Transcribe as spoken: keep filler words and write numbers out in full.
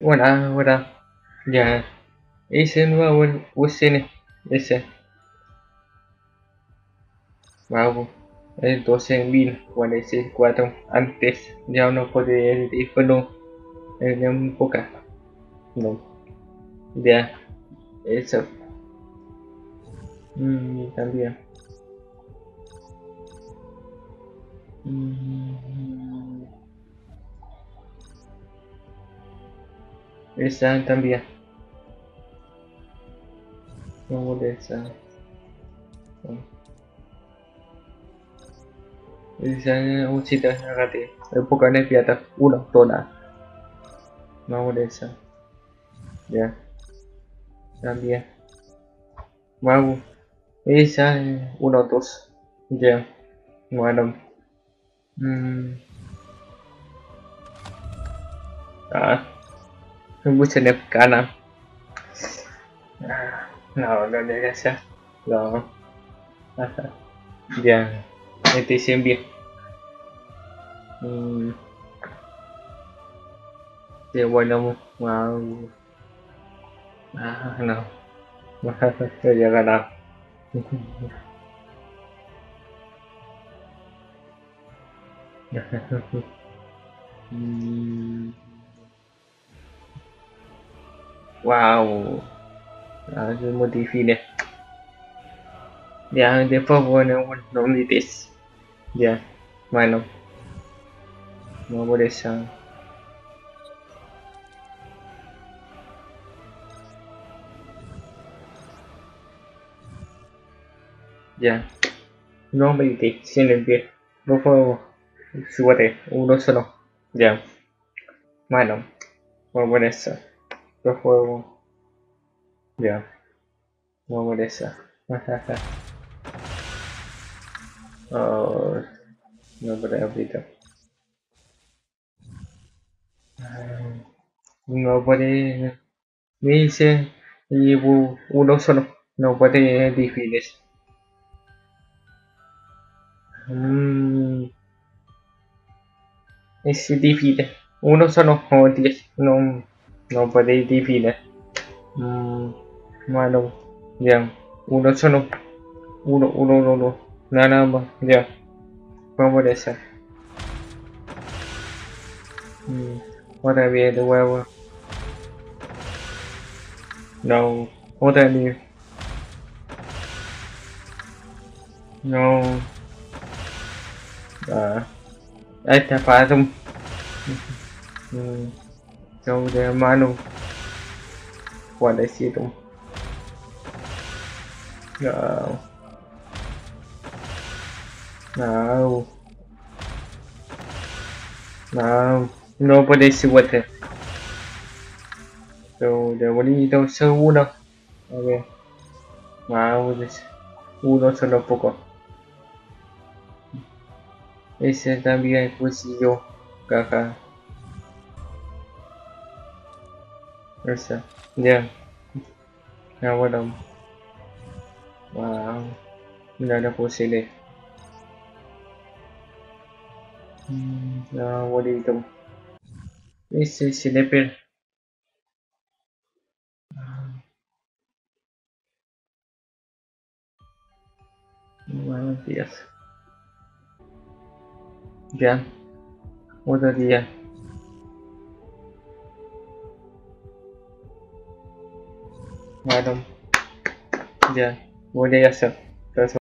Buena, buena. Ya. Ese nuevo el U S N. Ese. Vamos. El doce mil. Bueno, ese cuatro. Antes. Ya no podía el teléfono. En un poca. No. Ya. Eso. Mm, también. Mm, esa también. Vamos de esa. Esa uscita ragazzi. El poco ne piata. Uno, dólar. Vamos de esa. Ya. También. Vamos. Esa. Uno, dos. Ya. Bueno. Mm. Ah. Mucha nepcana. Ah. No, no debe ser. No. Ajá. Ya. Este siempre. Mm. Ya bueno. Wow. Ah, no. Ya ganar. Mm. Wow. Ah, es muy difícil. Ya, después bueno, no me dices. Ya. Bueno, no por eso. Ya. No me dices. Sin el pie. No fue. Suerte. Uno solo. Ya. Bueno, no por eso. No fue. Ya. No por eso. Oh, no por ahorita. No puede. Me dice. Y uno solo. No puede difícil. Mm, es difícil. Uno solo o diez. No, no puede difícil. Mm, bueno, ya. Uno solo. Uno, uno, uno, uno. Nada más. Ya. Vamos a esa. Mm, otra vez de huevo. No. Otra vez. No. Ah. Esta parte. Mm, yo de hermano. Cuadrecito. No. No. No. No puede ser. Pero de bonito seguro. A ver. Vamos. Uno solo poco. Ese también fusillo. Caja. Esa. Ya. Ya bueno. Wow. No era posible. No, bonito. Ese sniper. Buenos días. Ya. Otro día. Bueno. Ya. Voy a hacer.